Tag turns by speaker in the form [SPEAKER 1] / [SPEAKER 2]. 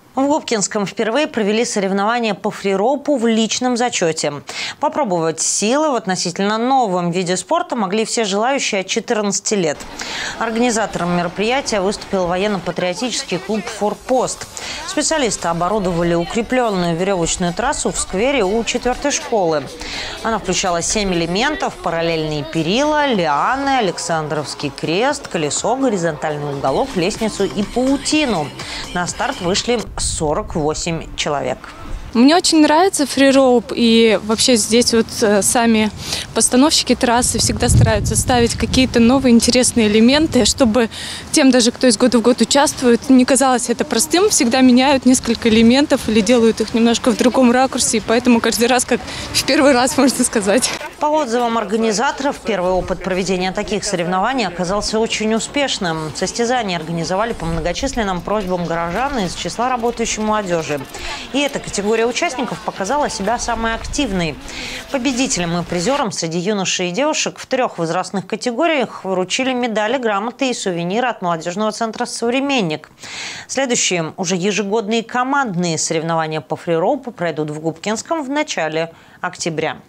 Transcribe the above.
[SPEAKER 1] В Губкинском впервые провели соревнования по фрироупу в личном зачете. Попробовать силы в относительно новом виде спорта могли все желающие от 14 лет. Организатором мероприятия выступил военно-патриотический клуб «Форпост». Специалисты оборудовали укрепленную веревочную трассу в сквере у 4-й школы. Она включала 7 элементов: параллельные перила, лианы, Александровский крест, колесо, горизонтальный уголок, лестницу и паутину. На старт вышли 48 человек.
[SPEAKER 2] Мне очень нравится фрироуп, и вообще здесь вот сами постановщики трассы всегда стараются ставить какие-то новые интересные элементы, чтобы тем даже, кто из года в год участвует, не казалось это простым, всегда меняют несколько элементов или делают их немножко в другом ракурсе, и поэтому каждый раз как в первый раз, можно сказать.
[SPEAKER 1] По отзывам организаторов, первый опыт проведения таких соревнований оказался очень успешным. Состязания организовали по многочисленным просьбам горожан из числа работающей молодежи. И эта категория участников показала себя самой активной. Победителям и призерам среди юношей и девушек в 3 возрастных категориях вручили медали, грамоты и сувениры от молодежного центра «Современник». Следующие, уже ежегодные командные соревнования по фрироупу пройдут в Губкинском в начале октября.